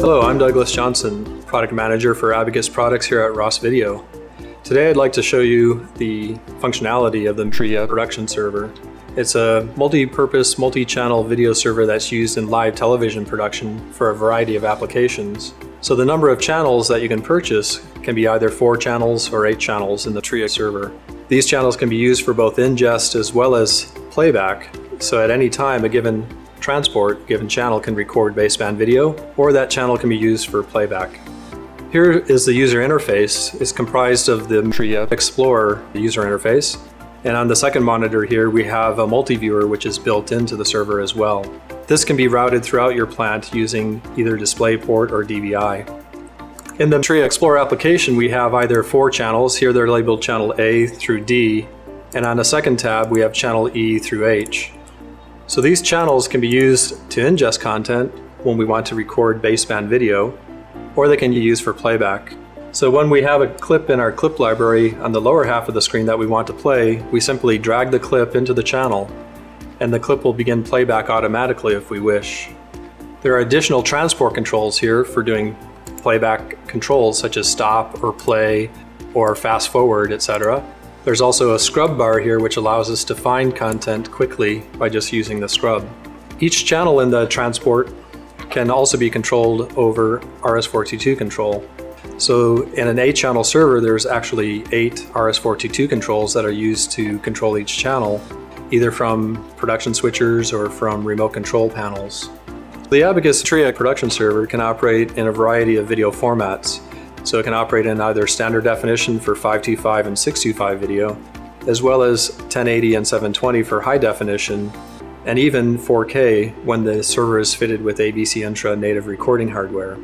Hello, I'm Douglas Johnson, Product Manager for Abacus Products here at Ross Video. Today I'd like to show you the functionality of the Tria production server. It's a multi-purpose, multi-channel video server that's used in live television production for a variety of applications. So the number of channels that you can purchase can be either 4 channels or 8 channels in the Tria server. These channels can be used for both ingest as well as playback. So at any time, a given channel can record baseband video, or that channel can be used for playback. Here is the user interface. It's comprised of the Tria Explorer user interface. And on the second monitor here, we have a multi-viewer which is built into the server as well. This can be routed throughout your plant using either DisplayPort or DVI. In the Tria Explorer application, we have either 4 channels. Here they're labeled channel A through D. And on the second tab, we have channel E through H. So these channels can be used to ingest content when we want to record baseband video, or they can be used for playback. So when we have a clip in our clip library on the lower half of the screen that we want to play, we simply drag the clip into the channel, and the clip will begin playback automatically if we wish. There are additional transport controls here for doing playback controls such as stop or play or fast forward, etc. There's also a scrub bar here which allows us to find content quickly by just using the scrub. Each channel in the transport can also be controlled over RS-422 control. So in an 8-channel server, there's actually 8 RS-422 controls that are used to control each channel, either from production switchers or from remote control panels. The Abacus Tria production server can operate in a variety of video formats. So it can operate in either standard definition for 525 and 625 video, as well as 1080 and 720 for high definition, and even 4K when the server is fitted with ABC Intra native recording hardware.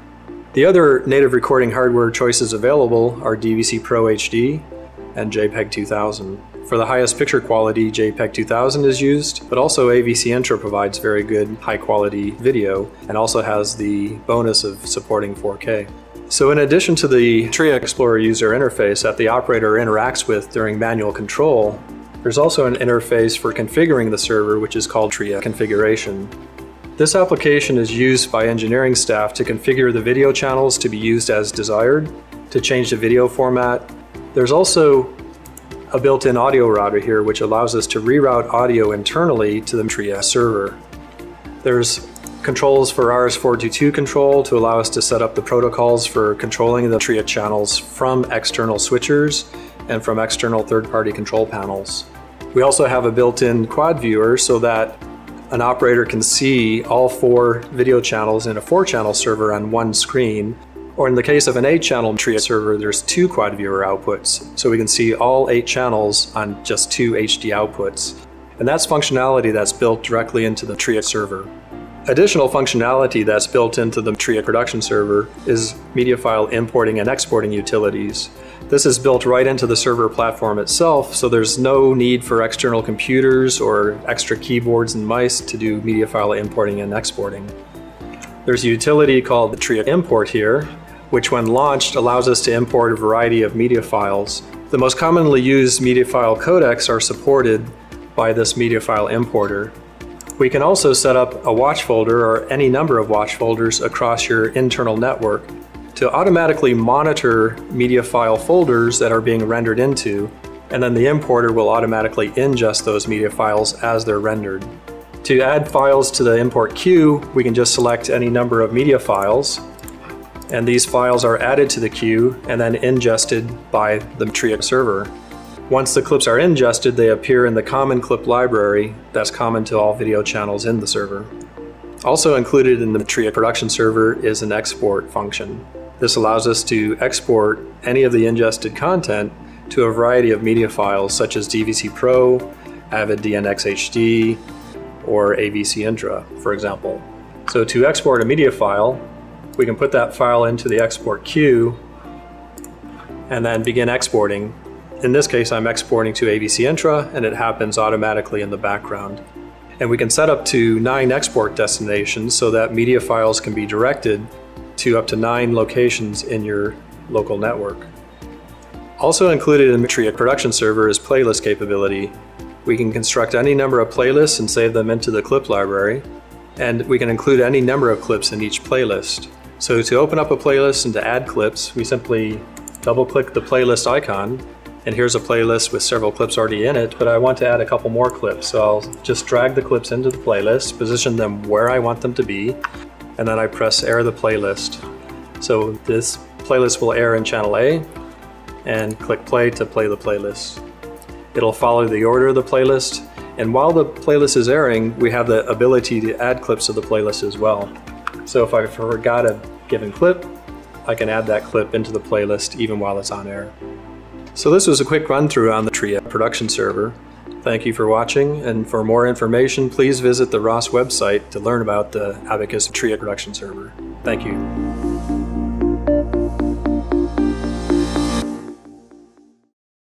The other native recording hardware choices available are DVC Pro HD and JPEG 2000. For the highest picture quality, JPEG 2000 is used, but also ABC Intra provides very good high quality video and also has the bonus of supporting 4K. So in addition to the Tria Explorer user interface that the operator interacts with during manual control, there's also an interface for configuring the server which is called Tria Configuration. This application is used by engineering staff to configure the video channels to be used as desired, to change the video format. There's also a built-in audio router here which allows us to reroute audio internally to the Tria server. There's controls for RS-422 control to allow us to set up the protocols for controlling the Tria channels from external switchers and from external third-party control panels. We also have a built-in quad viewer so that an operator can see all 4 video channels in a 4-channel server on one screen, or in the case of an 8-channel Tria server, there's 2 quad viewer outputs, so we can see all 8 channels on just 2 HD outputs. And that's functionality that's built directly into the Tria server. Additional functionality that's built into the Tria production server is media file importing and exporting utilities. This is built right into the server platform itself, so there's no need for external computers or extra keyboards and mice to do media file importing and exporting. There's a utility called the Tria Import here, which when launched allows us to import a variety of media files. The most commonly used media file codecs are supported by this media file importer. We can also set up a watch folder or any number of watch folders across your internal network to automatically monitor media file folders that are being rendered into, and then the importer will automatically ingest those media files as they're rendered. To add files to the import queue, we can just select any number of media files, and these files are added to the queue and then ingested by the Tria server. Once the clips are ingested, they appear in the common clip library that's common to all video channels in the server. Also included in the Tria production server is an export function. This allows us to export any of the ingested content to a variety of media files such as DVC Pro, Avid DNX HD, or ABC Intra, for example. So to export a media file, we can put that file into the export queue and then begin exporting. In this case, I'm exporting to ABC Intra, and it happens automatically in the background. And we can set up to 9 export destinations so that media files can be directed to up to 9 locations in your local network. Also included in the Tria production server is playlist capability. We can construct any number of playlists and save them into the clip library, and we can include any number of clips in each playlist. So to open up a playlist and to add clips, we simply double-click the playlist icon, and here's a playlist with several clips already in it, but I want to add a couple more clips. So I'll just drag the clips into the playlist, position them where I want them to be, and then I press air the playlist. So this playlist will air in channel A, and click play to play the playlist. It'll follow the order of the playlist, and while the playlist is airing, we have the ability to add clips to the playlist as well. So if I forgot a given clip, I can add that clip into the playlist even while it's on air. So this was a quick run through on the TRIA production server. Thank you for watching, and for more information, please visit the ROS website to learn about the Abacus TRIA production server. Thank you.